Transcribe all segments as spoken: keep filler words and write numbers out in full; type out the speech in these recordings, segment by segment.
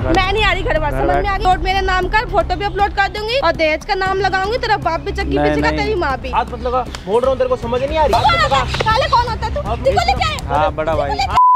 मैं नहीं आ रही घर बार, समझ में आ गई। नोट मेरे नाम का फोटो भी अपलोड कर दूंगी और दहेज का नाम लगाऊंगी, तेरा बाप भी चक्की पीछे का, तेरी माँ भी। हाथ मत लगा, बोल रहा हूँ तेरे को समझ नहीं आ रही। काले कौन होता है तू? हाँ बड़ा भाई।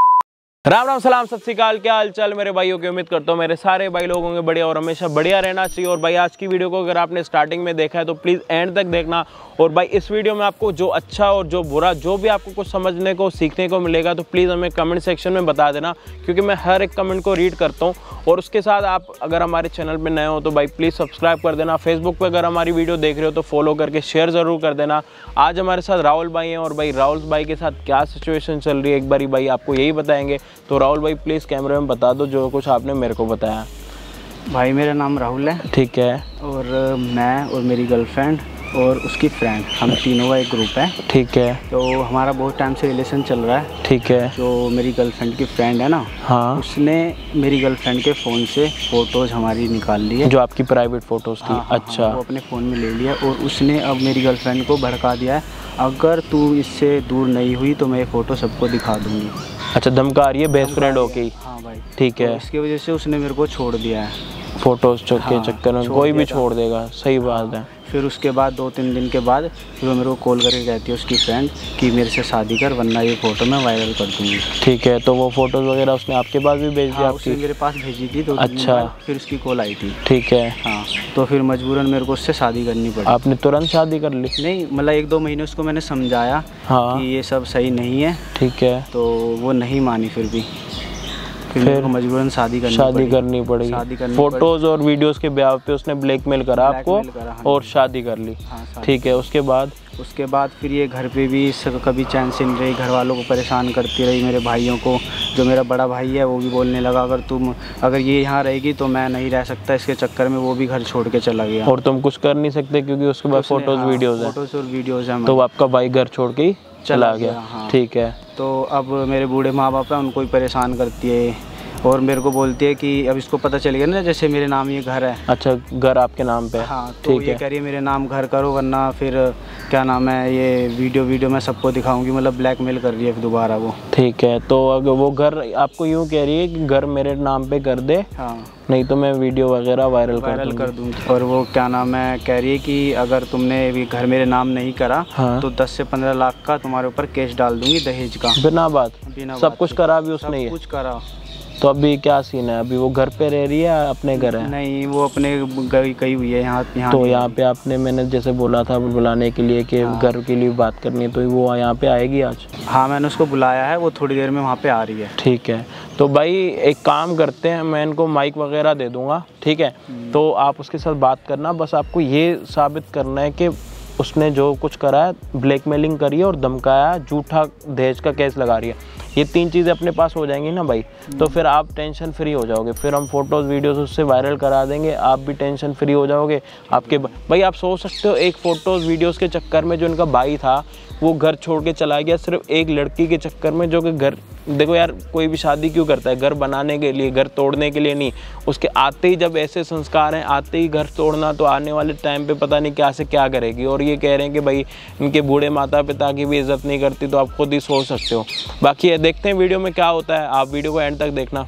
राम राम सलाम सत श्री अकाल, क्या हाल चाल मेरे भाइयों की। उम्मीद करता हूँ मेरे सारे भाई लोगों के बढ़िया और हमेशा बढ़िया रहना चाहिए। और भाई आज की वीडियो को अगर आपने स्टार्टिंग में देखा है तो प्लीज़ एंड तक देखना। और भाई इस वीडियो में आपको जो अच्छा और जो बुरा जो भी आपको कुछ समझने को सीखने को मिलेगा तो प्लीज़ हमें कमेंट सेक्शन में बता देना, क्योंकि मैं हर एक कमेंट को रीड करता हूँ। और उसके साथ आप अगर हमारे चैनल पर नए हो तो भाई प्लीज़ सब्सक्राइब कर देना। फेसबुक पर अगर हमारी वीडियो देख रहे हो तो फॉलो करके शेयर ज़रूर कर देना। आज हमारे साथ राहुल भाई हैं और भाई राहुल भाई के साथ क्या सिचुएशन चल रही है एक बारी भाई आपको यही बताएंगे। तो राहुल भाई प्लीज़ कैमरे में बता दो जो कुछ आपने मेरे को बताया। भाई मेरा नाम राहुल है, ठीक है, और मैं और मेरी गर्लफ्रेंड और उसकी फ्रेंड, हम तीनों का एक ग्रुप है, ठीक है। तो हमारा बहुत टाइम से रिलेशन चल रहा है, ठीक है। जो मेरी गर्लफ्रेंड की फ्रेंड है ना, हाँ, उसने मेरी गर्लफ्रेंड के फ़ोन से फ़ोटोज़ हमारी निकाल ली है, जो आपकी प्राइवेट फ़ोटोज़ थी। हाँ, अच्छा, हाँ, वो अपने फ़ोन में ले लिया और उसने अब मेरी गर्लफ्रेंड को भड़का दिया है, अगर तू इससे दूर नहीं हुई तो मैं ये फ़ोटो सबको दिखा दूँगी। अच्छा, धमका रही है बेस्ट फ्रेंड होके? हाँ भाई, ठीक है। इसकी वजह से उसने मेरे को छोड़ दिया है फ़ोटोज़ के चक्कर में। कोई भी छोड़ देगा, सही बात है। फिर उसके बाद दो तीन दिन के बाद फिर वो मेरे को कॉल करके कहती है उसकी फ्रेंड कि मेरे से शादी कर वरना ये फ़ोटो मैं वायरल कर दूँगी। ठीक है, तो वो फ़ोटोज़ वगैरह उसने आपके पास भी भेज दिया? उसने मेरे पास भेजी थी। तो अच्छा, फिर उसकी कॉल आई थी, ठीक है। हाँ, तो फिर मजबूरन मेरे को उससे शादी करनी पड़ी। आपने तुरंत शादी कर ली? नहीं, मतलब एक दो महीने उसको मैंने समझाया हाँ कि ये सब सही नहीं है, ठीक है, तो वो नहीं मानी। फिर भी फिर, फिर मजबूरन शादी करनी शादी पड़ी। करनी पड़ी शादी करनी फोटोज और वीडियोस के ब्याह पे उसने ब्लैकमेल करा आपको करा, हाँ, और शादी कर ली। हाँ, ठीक है। उसके बाद उसके बाद फिर ये घर पे भी सब कभी चैन से नहीं रही, घर वालों को परेशान करती रही, मेरे भाइयों को। जो मेरा बड़ा भाई है वो भी बोलने लगा अगर तुम अगर ये यहाँ रहेगी तो मैं नहीं रह सकता, इसके चक्कर में वो भी घर छोड़ के चला गया। और तुम कुछ कर नहीं सकते क्योंकि उसके बाद फोटोज वीडियोज है फोटोज और वीडियोज है, तो आपका भाई घर छोड़ के ही चला गया। हाँ, ठीक है। तो अब मेरे बूढ़े माँ बाप हैं, उनको ही परेशान करती है और मेरे को बोलती है कि अब इसको पता चल गया ना जैसे मेरे नाम ये घर है। अच्छा, घर आपके नाम पे? हाँ, तो ठीक ये है। कह रही है मेरे नाम घर करो वरना फिर क्या नाम है ये वीडियो वीडियो मैं सबको दिखाऊंगी, मतलब ब्लैकमेल कर रही है दोबारा वो। ठीक है, तो अगर वो घर आपको यूँ कह रही है कि घर मेरे नाम पे कर दे, हाँ, नहीं तो मैं वीडियो वगैरह वायरल वायरल कर दूँगी। और वो क्या नाम है कह रही है कि अगर तुमने घर मेरे नाम नहीं करा हाँ, तो दस से पंद्रह लाख का तुम्हारे ऊपर केस डाल दूंगी दहेज का। बिना बात बिना सब कुछ करा भी उसने? सब कुछ करा। तो अभी क्या सीन है? अभी वो घर पे रह रही है अपने घर है? नहीं, वो अपने गई गई हुई है यहाँ यहाँ तो यहाँ पे आपने मैंने जैसे बोला था बुलाने के लिए कि हाँ, घर के लिए बात करनी है, तो वो यहाँ पे आएगी आज? हाँ, मैंने उसको बुलाया है, वो थोड़ी देर में वहाँ पे आ रही है। ठीक है, तो भाई एक काम करते हैं, मैं इनको माइक वगैरह दे दूँगा, ठीक है, तो आप उसके साथ बात करना। बस आपको ये साबित करना है कि उसने जो कुछ करा है, ब्लैकमेलिंग करी है और धमकाया, झूठा दहेज का केस लगा रही है, ये तीन चीज़ें अपने पास हो जाएंगी ना भाई, तो फिर आप टेंशन फ्री हो जाओगे। फिर हम फोटोज़ वीडियोज़ उससे वायरल करा देंगे, आप भी टेंशन फ्री हो जाओगे। आपके भाई आप सोच सकते हो एक फ़ोटोज़ वीडियोज़ के चक्कर में जो इनका भाई था वो घर छोड़ के चला गया सिर्फ एक लड़की के चक्कर में, जो कि घर देखो यार कोई भी शादी क्यों करता है? घर बनाने के लिए, घर तोड़ने के लिए नहीं। उसके आते ही जब ऐसे संस्कार हैं, आते ही घर तोड़ना, तो आने वाले टाइम पे पता नहीं क्या से क्या करेगी। और ये कह रहे हैं कि भाई इनके बूढ़े माता पिता की भी इज्जत नहीं करती, तो आप खुद ही सोच सकते हो। बाकी ये देखते हैं वीडियो में क्या होता है, आप वीडियो को एंड तक देखना।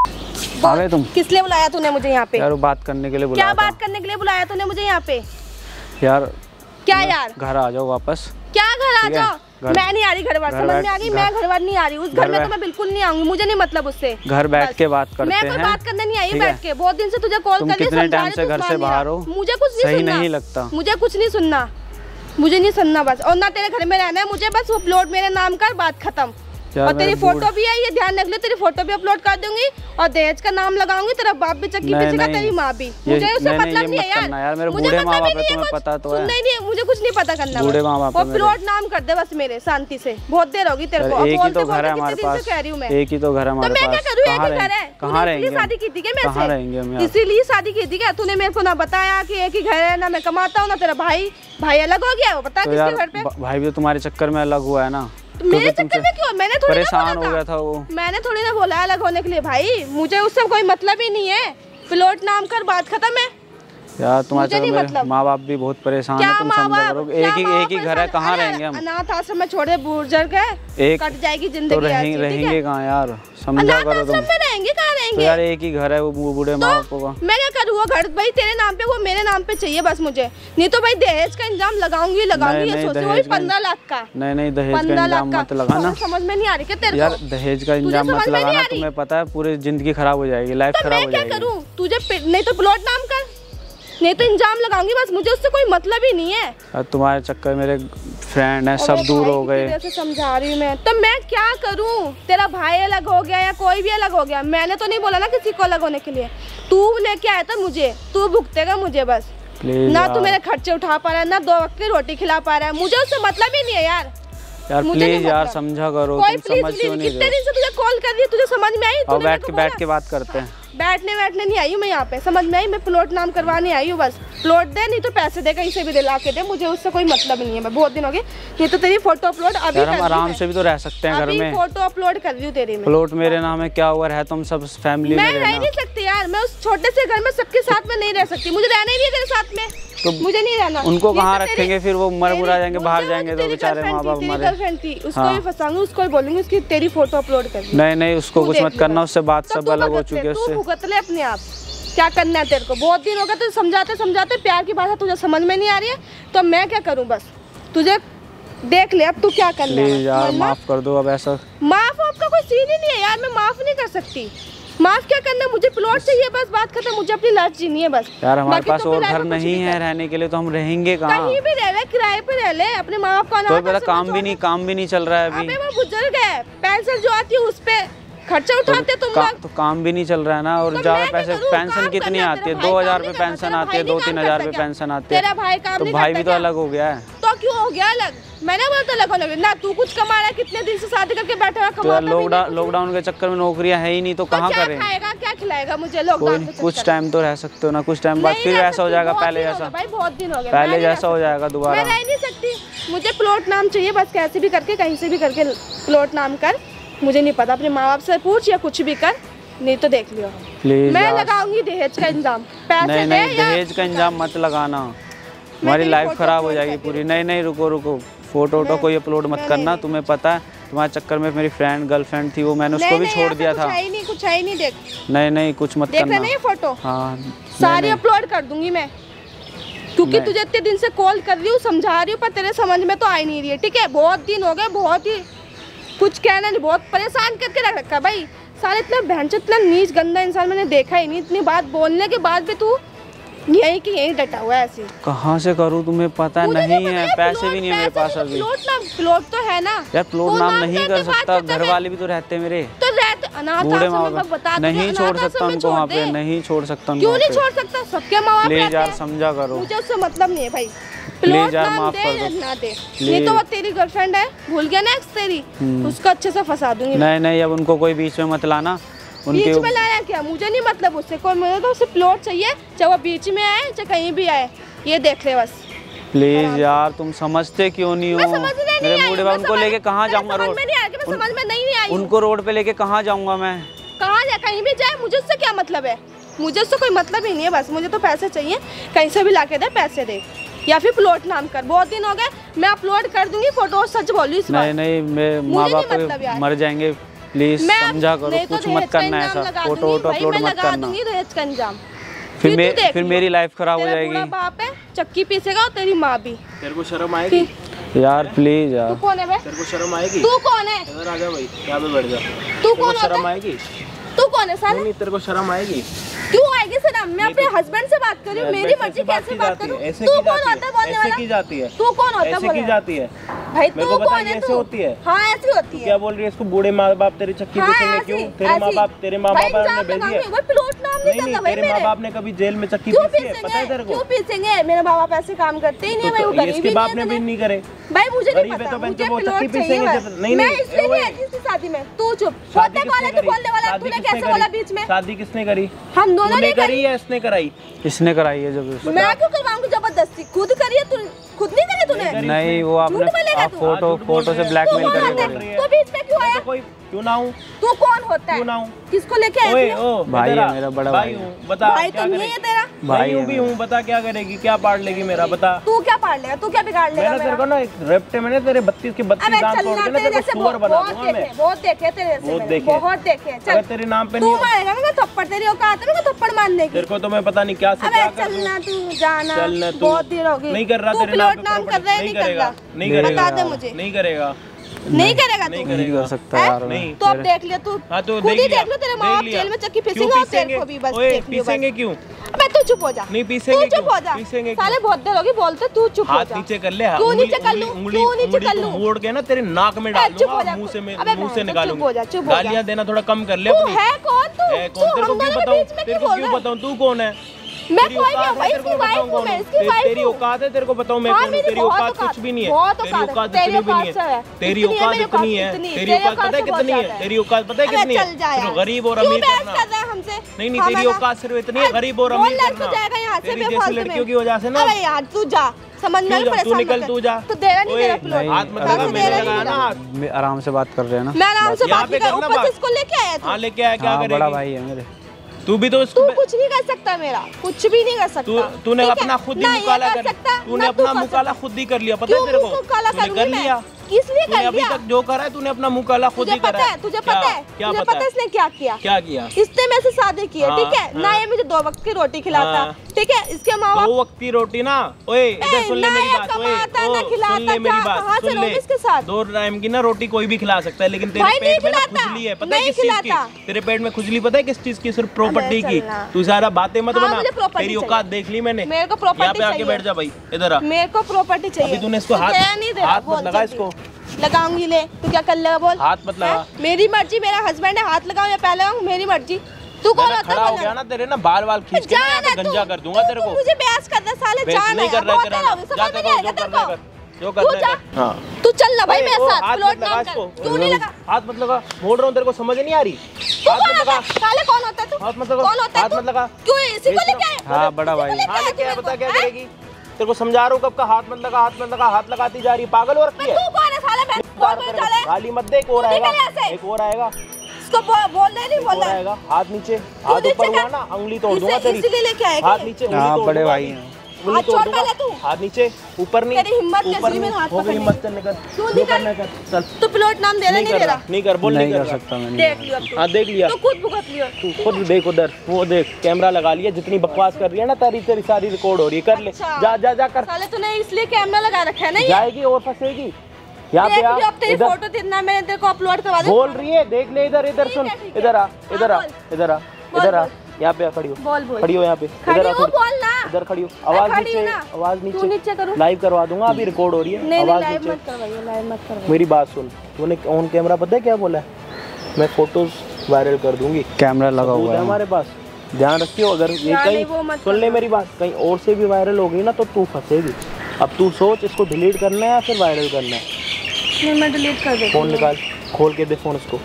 आ गए तुम? किस लिए बुलाया तूने मुझे यहाँ पे? यार बात करने के लिए बुलाया। क्या बात करने के लिए बुलाया तूने मुझे यहाँ पे? यार क्या यार? घर आ जाओ वापस। क्या घर आ जाओ? मैं नहीं आ रही घर बार, समझ में आ गई? मैं घर बार नहीं आ रही, उस घर में तो मैं बिल्कुल नहीं आऊंगी, मुझे नहीं मतलब उससे। घर बैठ के बात करते हैं। मैं कोई बात करने नहीं आई बैठ के, बहुत दिन से तुझे कॉल कर रही हूं, कितने टाइम से घर से बाहर हो? मुझे कुछ नहीं सुनना, नहीं लगता मुझे कुछ नहीं सुनना, मुझे नहीं सुनना बस। और ना तेरे घर में रहना है मुझे, बस वो अपलोड मेरे नाम कर, बात खत्म। और तेरी फोटो भी है, ये ध्यान रख ले, तेरी फोटो भी अपलोड कर दूंगी और दहेज का नाम लगाऊंगी, तेरा बाप भी चक्की पीछे का, तेरी माँ भी। मुझे उससे मतलब नहीं है यार, मेरे बूढ़े माँ बाप है, तुम्हें पता तो है। नहीं नहीं, मुझे कुछ नहीं पता करना, बूढ़े माँ बाप और प्लॉट नाम कर दे बस मेरे, शांति से। बहुत देर होगी तेरे को, एक ही तो घर है हमारे पास, कह रही हूँ मैं, एक ही तो घर है हमारे पास। तो मैं क्या करूँ? एक ही घर है, कहाँ रहेंगे? शादी की थी क्या मैं? कहाँ रहेंगे हम? इसीलिए शादी की थी क्या? तूने मेरे को ना बताया कि एक ही घर है, ना मैं कमाता हूँ, ना तेरा भाई भाई अलग हो गया, वो बता किसके घर पे? भाई भी तुम्हारे चक्कर में अलग हुआ है ना। मेरे चक्कर में क्यों? मैंने थोड़ी परेशान हो गया था वो, मैंने थोड़ी ना बोला अलग होने के लिए भाई, मुझे उससे कोई मतलब ही नहीं है। प्लॉट नाम कर, बात खत्म है। यार तुम्हारे माँ बाप भी बहुत परेशान है, तुम समझा करो। एक ही एक ही घर है, कहाँ रहेंगे हम? अनाथ आश्रम में छोड़े बुजुर्ग है, एक कट जाएगी जिंदगी। तो रहेंगे रहेंगे कहाँ यार, समझा करो तुम। रहेंगे कहाँ रहेंगे? तो यार एक ही घर है, वो बूढ़े माँ बाप का। मैं क्या करूँ? वो घर भाई तेरे नाम पे, वो मेरे नाम पे चाहिए बस मुझे, नहीं तो भाई दहेज का इंजाम लगाऊंगी लगाऊंगी। ये सोच वो भी पंद्रह लाख का। नहीं नहीं दहेज का इंजाम मत लगाना। समझ में नहीं आ रही क्या तेरे को? यार दहेज का इंजाम मत लगाना, तुम्हें पता है पूरी जिंदगी खराब हो जाएगी, लाइफ खराब हो जाएगी। क्या करूँ? तुझे नहीं तो प्लॉट नाम कर, नहीं तो इंजाम लगाऊंगी बस, मुझे उससे कोई मतलब ही नहीं है। यार तुम्हारे चक्कर मेरे फ्रेंड हैं, सब दूर हो गए। समझा रही हूँ मैं, तो मैं क्या करूँ? तेरा भाई अलग हो गया या कोई भी अलग हो गया, मैंने तो नहीं बोला ना किसी को अलग होने के लिए। तू लेके आया था मुझे, तू भुगतेगा मुझे बस। ना तू मेरे खर्चे उठा पा रहा है, ना दो वक्त की रोटी खिला पा रहा है, मुझे उससे मतलब ही नहीं है यार। यार प्लीज यार समझा करो, तुम समझ क्यों नहीं रहे? कितने दिन से तुझे कॉल कर रही है, तुझे समझ में आई? और बैठ के बैठ के बात करते हैं। बैठने बैठने नहीं आई हूँ मैं यहाँ पे, समझ में आई? मैं प्लॉट नाम करवाने आई हूँ बस। प्लॉट दे, नहीं तो पैसे दे, कहीं से भी दिला के दे, मुझे उससे कोई मतलब नहीं है। मैं बहुत दिन हो गए, नहीं तो तेरी फोटो अपलोड अभी हम आराम से भी तो रह सकते हैं घर में। फोटो अपलोड कर रही हूँ तेरी में। प्लॉट मेरे नाम है, क्या हुआ है? तुम सब फैमिली में मैं रह नहीं सकती यार, मैं उस छोटे से घर में सबके साथ में नहीं रह सकती, मुझे रहना ही नहीं है तेरे साथ में। तो मुझे नहीं रहना। उनको कहाँ रखेंगे फिर? वो मर मुरा जाएंगे, बाहर जाएंगे तो बेचारे माँ बाप हमारे। गर्लफ्रेंड थी, उसको भी फंसाऊंगी, उसको भी बोलूंगी उसकी तेरी फोटो अपलोड कर। नहीं नहीं उसको कुछ मत करना, उससे बात सब अलग हो चुकी है। उससे भुगत ले अपने आप, क्या करना है तेरे को? बहुत दिन हो गए तुझे समझाते समझाते, प्यार की भाषा तुझे समझ में नहीं आ रही है, तो मैं क्या करूँ? बस तुझे देख ले अब तू क्या करना है। यार माफ कर दो अब, ऐसा माफ आपका कोई सीन ही नहीं है यार, मैं माफ नहीं कर सकती। माफ क्या करना, मुझे प्लॉट चाहिए बस, बात खत्म। मुझे अपनी लाइफ जीनी है बस। यार हमारे पास तो और घर नहीं है रहने के लिए, तो हम रहेंगे कहाँ? कहीं भी रह ले, किराए पे रह ले, अपने माँ बाप का। तो मेरा काम भी नहीं काम भी नहीं चल रहा है अभी। अबे वो बुजुर्ग है, पेंशन जो आती है उस पे खर्चा उठाते तुम लोग। तो काम भी नहीं चल रहा है ना, और ज्यादा पैसे। पेंशन कितनी आती है? दो हजार रूपए पेंशन आती है, दो तीन हजार रूपए पेंशन आती है। तेरा भाई काम तो भाई भी तो अलग हो गया है। तो क्यों हो गया अलग? मैंने बोला तो अलग होने लगे ना। तू कुछ कमा रहा है, कितने दिन से शादी करके बैठा हुआ कमाता भी नहीं। लॉकडाउन लॉकडाउन के चक्कर में नौकरियां है ही नहीं, तो कहाँ करें? खाएगा क्या खिलाएगा मुझे लॉकडाउन? कुछ टाइम तो रह सकते हो ना, कुछ टाइम बाद फिर ऐसा हो जाएगा पहले जैसा। भाई बहुत दिन हो गए, पहले जैसा हो जाएगा दोबारा। मैं रह नहीं सकती, मुझे प्लॉट नाम चाहिए बस, कैसे भी करके कहीं से भी करके प्लॉट नाम कर। मुझे नहीं पता, अपने माँ बाप से पूछ या कुछ भी कर, नहीं तो देख लियो। प्लीज मैं लगाऊंगी दहेज का इंजाम, पैसे नहीं नहीं दहेज का इंजाम मत लगाना, हमारी लाइफ खराब हो जाएगी पूरी। नहीं नहीं रुको रुको, फोटो वोटो कोई अपलोड मत करना। तुम्हें पता है तुम्हारे चक्कर में मेरी फ्रेंड गर्लफ्रेंड थी, वो मैंने उसको भी छोड़ दिया था। नहीं कुछ है ही नहीं, देख नहीं नहीं कुछ मत करना। नहीं फोटो हाँ सारी अपलोड कर दूंगी मैं, क्योंकि तुझे इतने दिन से कॉल कर रही हूँ, समझा रही हूँ, पर तेरे समझ में तो आ ही नहीं रही है। ठीक है, बहुत दिन हो गए, बहुत ही कुछ कहना नहीं, बहुत परेशान करके रख रखा भाई। सारे इतना भैंचो इतना नीच गंदा इंसान मैंने देखा ही नहीं। इतनी बात बोलने के बाद भी तू यही कि यही डटा हुआ है ऐसे। कहाँ से करूँ? तुम्हें पता नहीं है, पैसे भी नहीं है मेरे पास अभी। प्लॉट नाम प्लॉट तो है ना यार, प्लॉट नाम नहीं कर सकता, घर वाले भी तो रहते हैं मेरे। तो रहते अनाथ बूढ़े माँ बाप, नहीं छोड़ सकता उनको वहाँ पे, नहीं छोड़ सकता। क्यों नहीं छोड़ सकता? सबके माँ बाप प्लीज यार समझा करो, मुझे उससे मतलब नहीं है भाई। प्लीज यार माफ कर दो ना दे। ये तो वो तेरी गर्लफ्रेंड है, भूल गया ना तेरी, उसको अच्छे से फंसा दूंगी। नहीं नहीं अब उनको कोई बीच में मत लाना। बीच में लाया क्या? मुझे नहीं मतलब उससे कोई, मुझे तो उसे प्लॉट चाहिए, चाहे वो बीच में आए चाहे कहीं भी आए, ये देख ले बस। प्लीज यार तुम समझते क्यों नहीं हो? मेरे बूढ़े बाप को लेके कहाँ जाऊंगा? रोड समझ में नहीं आई, उनको रोड पे लेके कहाँ जाऊंगा मैं? कहाँ जाए, कहीं भी जाए, मुझे उससे क्या मतलब है? मुझे उससे कोई मतलब ही नहीं है बस। मुझे तो पैसे चाहिए, कहीं से भी ला के दे, पैसे दे, या फिर प्लॉट नाम कर। बहुत दिन हो गए, मैं अपलोड कर दूंगी फोटो, सच बोलूं इस बार। नहीं नहीं माँ बाप मर जाएंगे, प्लीज समझा करो, कुछ मत करना ऐसा, फोटो वोटो अपलोड मत करना। दहेज का इंजाम फिर मे, फिर मेरी लाइफ खराब हो जाएगी। तेरा बाप है, चक्की पीसेगा, और तेरी माँ भी। तेरे को शर्म आएगी यार? प्लीज यार, तू कौन है बे? तेरे को शर्म आएगी? तू कौन है? इधर आ जा भाई, यहाँ पे बैठ जा। तू कौन है? शर्म आएगी? तू कौन है साले? नहीं तेरे को शर्म आएगी? क्यों आएगी शर्म? मैं अपने हस्बैंड से बात कर रही हूँ, मेरी मर्जी कैसे बात करूँ? तू कौन होता है बोलने वाला? ऐसे की जाती है, तू कौन होता है? ऐसे की जाती है भाई, तू कौन है? ऐसे होती है? हाँ ऐसी होती है। क्या बोल रही है? इसको बूढ़े माँ बाप तेरी चक्की पीसेंगे क्यों? तेरे माँ बाप तेरे माँ बाप ने भेजी है? नहीं नहीं, तेरे माँ बाप ने कभी जेल में चक्की पीसी है? पता है तेरे को? क्यों पीसेंगे? मेरे माँ बाप ऐसे काम करते ही नहीं है, वो इसके बाप ने भी नहीं करे भाई। मुझे नहीं पता, मुझे प्लॉट चाहिए। नहीं नहीं, इसलिए नहीं आई थी शादी में। तू चुप, होता कौन है तू बोलने वाला? तूने कैसे बोला बीच में? शादी किसने करी? हम दोनों ने करी है, इसने कराई? इसने कराई है जब। मैं क्यों करवाऊंगी जबरदस्ती? खुद करी है तू, खुद नहीं करी तूने? नहीं वो आपने फोटो फोटो से ब्लैकमेल कर रही है। तो बीच में क्यों आया? कोई क्यों ना हूँ? तू कौन होता है? क्यों ना हूँ? किसको लेके आया? भाई है मेरा बड़ा भाई। बता भाई तो नहीं है तेरा? भाई हूँ भी हूँ, बता क्या करेगी, क्या पाड़ लेगी मेरा, बता। तू क्या पाड़ लेगा, तू क्या बिगाड़ लेगा? मैंने तेरे को ना एक रेप्टे मैंने तेरे बत्तीस के बत्तीस दांत तोड़ के ना तेरे को सुअर बना दूंगा मैं। बहुत देखे तेरे से, बहुत देखे, बहुत देखे। चल तेरे नाम पे नहीं, तू मारेगा ना थप्पड़, तेरी औकात है ना थप्पड़ मारने की। तेरे को तो मैं पता नहीं क्या से क्या कर दूं। चलना तू, जाना, चलना तू, बहुत देर हो गई। नहीं कर रहा तेरे नाम पे, नहीं करेगा, नहीं करेगा, बता दे मुझे, नहीं करेगा, नहीं करेगा, नहीं करेगा, कर सकता है यार। नहीं तो अब देख लिया तू, हाँ तो खुद ही देख लो, तेरे माँ बाप जेल में चक्की पीसेंगे और तेरे को भी बस देख लियो। पीसेंगे क्यों? अबे तू चुप हो जा, नहीं पीसेंगे, तू चुप हो जा, साले बहुत देर होगी बोलते, तू चुप हो जा। हाथ नीचे कर ले, क्यों नीचे कर लूं, क्यों नीचे कर लूं? मोड़ के ना तेरे नाक में डाल दूंगा, मुंह से मुंह से निकालूंगा। गालियां देना थोड़ा कम कर ले अपनी। तू है कौन? तू है कौन? तेरे को क्यों बताऊं, तेरे को क्यों बताऊं तू कौन है? मैं कोई नहीं हूं भाई, इसकी वाइफ हूं मैं, इसकी वाइफ हूं। तेरी औकात है, तेरे को बताऊं मैं कौन हूं? तेरी औकात कुछ भी नहीं है, तेरी औकात इतनी भी नहीं है, तेरी औकात इतनी है, तेरी औकात पता है कितनी है, तेरी औकात पता है कितनी है? सिर्फ गरीब और अमीर करना। नहीं नहीं, तेरी औकात सिर्फ इतनी है, गरीब और अमीर करना। तेरी जैसी लड़कियों की वजह से ना। अबे यार तू जा, समझ में नहीं, तू निकल, तू जा। तो देना नहीं मेरा प्लॉट, हाथ मत लगा, मैंने लगाया ना हाथ। आराम से बात कर रहे हैं ना, मैं आराम से बात कर रहा हूं। इसको लेके आया तू? हां लेके आया, क्या करेगी? बड़ा भाई है मेरे। तू भी तो तू कुछ नहीं कर सकता मेरा, कुछ भी नहीं कर सकता। तूने अपना खुद ही मुकाला कर, तूने अपना मुकाला खुद ही कर लिया, पता है तेरे को? तूने कर लिया, किसलिए कर लिया? अभी तक जो करा है तूने अपना मुकाला खुद ही करा है। तुझे पता है, तुझे पता है इसने क्या किया? क्या किया? इसने मेरे से शादी की है, ठीक है ना? ये मुझे दो वक्त की रोटी खिलाता, ठीक है? इसके माँ बाप दो वक्त की रोटी ना, ओए इधर सुन ले मेरी बात, ओए सुन ले मेरी बात, सुन ले, इसके साथ दो टाइम की ना रोटी कोई भी खिला सकता है, लेकिन तेरे पेट में ना खुजली है, पता है किस चीज की? तेरे पेट में खुजली पता है किस चीज की? सिर्फ प्रॉपर्टी की। तू सारा बातें मत बना, तेरी औकात देख ली मैंने। मेरे को प्रॉपर्टी यहाँ पे आके बैठ जा भाई, इधर आ। मेरे को प्रॉपर्टी चाहिए। अभी तूने इसको हाथ हाथ मत लगा, इसको लगाऊंगी, ले तू क्या कर लेगा बोल? हाथ मत लगा। मेरी मर्जी, मेरा हस्बैंड है, हाथ लगाऊं या पैर लगाऊं मेरी मर्जी। तू कौन होता है? खड़ा हो गया ना, तेरे ना बाल बाल खींच के ना गंजा कर दूंगा तेरे को। मुझे बहस कर दे साले, जान नहीं कर रहा है, जा कर जो करना है। हां तू चल ना भाई मेरे साथ, प्लॉट नाम कर। क्यों नहीं लगा? हाथ मत लगा, बोल रहा हूं, तेरे को समझ नहीं आ रही? हाथ मत लगा, साले कौन होता है तू? हाथ मत लगा, कौन होता है? हाथ मत लगा। क्यों इसी को लेके आए? हां बड़ा भाई, हां लेके आया, बता क्या करेगी? तेरे को समझा रहा हूं कब का, हाथ मत लगा, हाथ मत लगा, हाथ लगाती जा रही है, पागल हो रखी है। तू कौन है साले? बहन बोल बोल चले, गाली मत दे, एक और आएगा, एक और आएगा, इसको बोल दे, नहीं बोल आएगा। हाथ नीचे, हाथ ऊपर हुआ ना, उंगली तोड़ दूंगा तेरी। इसलिए लेके आएगा हाथ नीचे, हां बड़े भाई हैं। हाथ छोड़ पहले तू, हाथ नीचे, ऊपर नहीं, तेरी हिम्मत कैसी में हाथ पकड़, हिम्मत चल निकल, जो करना कर, चल। तू प्लॉट नाम दे रहा नहीं दे रहा? नहीं कर, बोल नहीं कर सकता मैं। देख लियो अब तू। हां देख लिया, तू खुद भुगत लियो, तू खुद देख उधर, वो देख कैमरा लगा लिया, जितनी बकवास कर रही है ना तेरी तेरी सारी रिकॉर्ड हो रही है, कर ले, जा जा जा कर। साले तूने इसलिए कैमरा लगा रखा है ना, जाएगी और फंसेगी। यहाँ पे आ, तेरी फोटो जितना मैंने तेरे को अपलोड करवा दी। बोल रही है, देख ले इधर, इधर सुन, इधर आ, इधर आ, इधर आ, इधर आ, यहाँ पे खड़ी हो, बोल बोल, खड़ी हो यहाँ पे, इधर आ, इधर खड़ी हो, आवाज नीचे, आवाज नीचे, नीचे करो, लाइव करवा दूंगा, अभी रिकॉर्ड हो रही है, आवाज नीचे मत करवाइए, लाइव मत करवाइए। मेरी बात सुन, तूने ऑन कैमरा पता है क्या बोला है? मैं फोटोज वायरल कर दूंगी, कैमरा लगा हुआ है हमारे पास, ध्यान रखियो। अगर ये कहीं सुन ले मेरी बात, कहीं और से भी वायरल हो गई ना तो तू फंसेगी। अब तू सोच, इसको डिलीट करना है या फिर वायरल करना है? नहीं मैं डिलीट कर देती हूं। फोन निकाल, खोल के दे फोन, इसको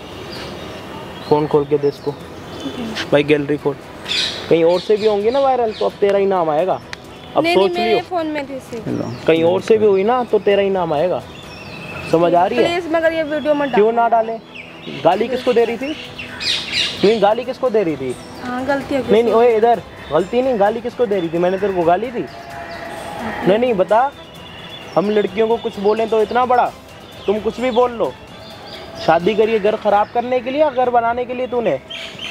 फोन खोल के दे इसको भाई, गैलरी खोल। कहीं और से भी होंगी ना वायरल तो अब तेरा ही नाम आएगा। अब नहीं, सोच नहीं, लियो, फोन में थी, कहीं और से भी हुई ना तो तेरा ही नाम आएगा, समझ आ रही है? प्लीज मगर ये वीडियो मत डाल। क्यों ना डाले? गाली किसको दे रही थी? नहीं गाली किसको दे रही थी? हाँ गलती है। नहीं नहीं ओए इधर, गलती नहीं, गाली किसको दे रही थी? मैंने तेरे को गाली दी? नहीं नहीं बता, हम लड़कियों को कुछ बोले तो इतना बड़ा, तुम कुछ भी बोल लो। शादी करिए घर खराब करने के लिए या घर बनाने के लिए? तूने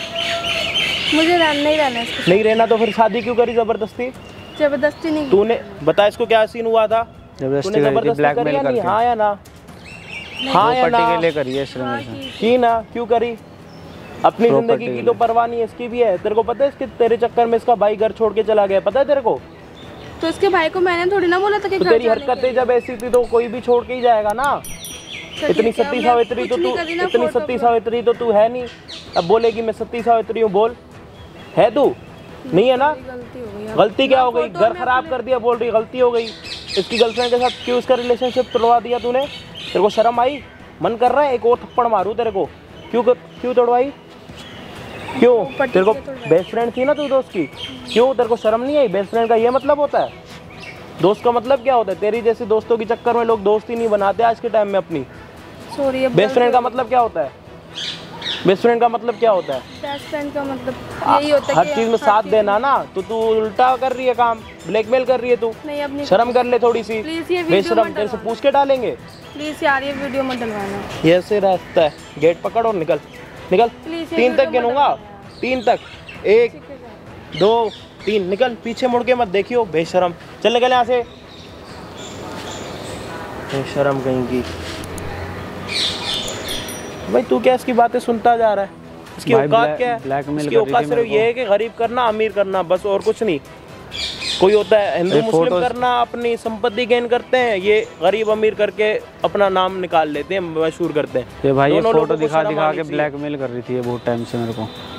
मुझे नहीं रहना, नहीं रहना तो फिर शादी क्यों करी जबरदस्ती? जबरदस्ती नहीं। तूने बता इसको क्या सीन हुआ था? जबरदस्ती करके ब्लैकमेल करके। हाँ या ना? हाँ या ना? के लिए करिए की ना, क्यों करी? अपनी जिंदगी की तो परवाह नहीं, इसकी भी है। तेरे को पता है इसके तेरे चक्कर में इसका भाई घर छोड़ के चला गया, पता है तेरे को? तो इसके भाई को मैंने थोड़ी ना बोला था कि तो तेरी हरकतें जब ऐसी थी तो कोई भी छोड़ के ही जाएगा ना। इतनी सती सावित्री तो तू इतनी सती सावित्री तो तू है नहीं। अब बोलेगी मैं सती सावित्री हूँ, बोल है तू? नहीं है ना? गलती क्या हो गई? घर खराब कर दिया, बोल रही गलती हो गई। इसकी गर्लफ्रेंड के साथ क्यों उसका रिलेशनशिप तोड़वा दिया तूने? तेरे को शर्म आई? मन कर रहा है एक और थप्पड़ मारूं तेरे को? क्यों कर, क्यों तोड़वाई? क्यों? तेरे को बेस्ट फ्रेंड थी ना तू दोस्त की, क्यों तेरे को शर्म नहीं आई? बेस्ट फ्रेंड का ये मतलब होता है? दोस्त का मतलब क्या होता है? तेरी जैसे दोस्तों के चक्कर में लोग दोस्ती नहीं बनाते आज के टाइम में अपनी। सॉरी, बेस्ट फ्रेंड का मतलब क्या होता है? बेस्ट फ्रेंड का मतलब क्या होता है? बेस्ट फ्रेंड का मतलब यही होता है हर चीज में साथ देना ना। तो तू उल्टा कर रही है काम, ब्लैकमेल कर रही है तू। नहीं, अब नहीं। शर्म कर ले थोड़ी सी। प्लीज ये बेशरम, तेरे से पूछ के डालेंगे। प्लीज यार ये वीडियो मत डलवाना। ये ऐसे रास्ता है, गेट पकड़ और निकल निकल। तीन तक गिनूंगा, तीन तक, एक दो तीन, निकल। पीछे मुड़ के मत देखियो बेशरम। चल निकल यहाँ से, बेशरम कहीं की। भाई तू क्या इसकी बातें सुनता जा रहा है? इसकी औकात क्या है? इसकी औकात सिर्फ ये है कि गरीब करना, अमीर करना, बस और कुछ नहीं। कोई होता है हिंदू मुस्लिम करना, अपनी संपत्ति गेन करते हैं, ये गरीब अमीर करके अपना नाम निकाल लेते हैं, मशहूर करते हैं। ये भाई ये फोटो दिखा दिखा के ब्लैकमेल कर रही थी ये बहुत टाइम से मेरे को।